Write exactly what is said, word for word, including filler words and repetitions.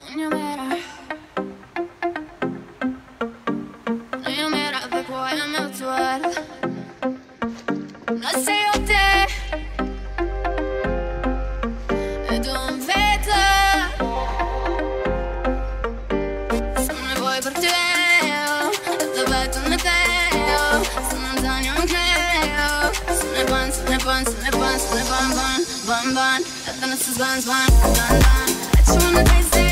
Në një mera Në një mera dhe po e me të ardh Nëse jo te E du më vete S'kam nevoj për ty Dhe vetëm në te Së në të një më krejo Së në ban, së në ban, së në ban Së në ban, ban, ban, ban Edhe nëse s'ban, s'ban, ban, ban E që më në te